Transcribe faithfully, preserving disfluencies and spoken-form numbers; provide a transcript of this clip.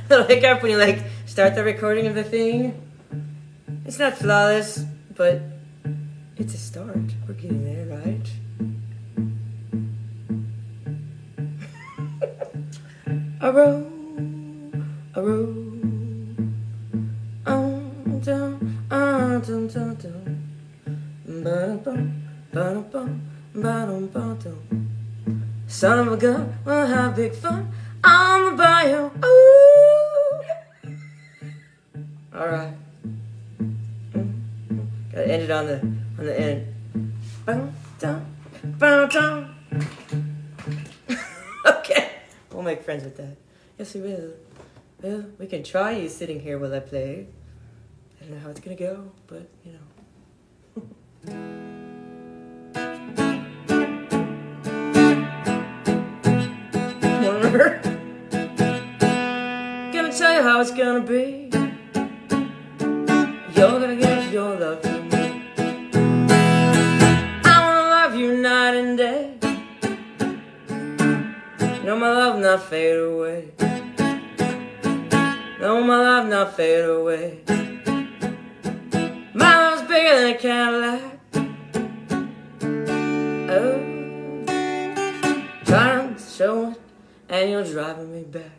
little hiccup when you like start the recording of the thing. It's not flawless, but it's a start. We're getting there, right? I roll, I roll, um, dum, um, dum, dum, dum, ba-dum-bum, ba-dum-bum, ba-dum-bum-dum. Son of a gun, we'll have big fun on the bayou. Ooh. All right. Mm-hmm. Gotta end it on the on the end. Ba-dum, ba-dum. Okay, we'll make friends with that. Yes, we will. Well, we can try you sitting here while I play. I don't know how it's gonna go, but you know. Gonna tell you how it's gonna be. You're gonna get your love from me. I wanna love you night and day. No, my love not fade away. No, my love not fade away. My love's bigger than a Cadillac. Oh, trying to show it, and you're driving me back.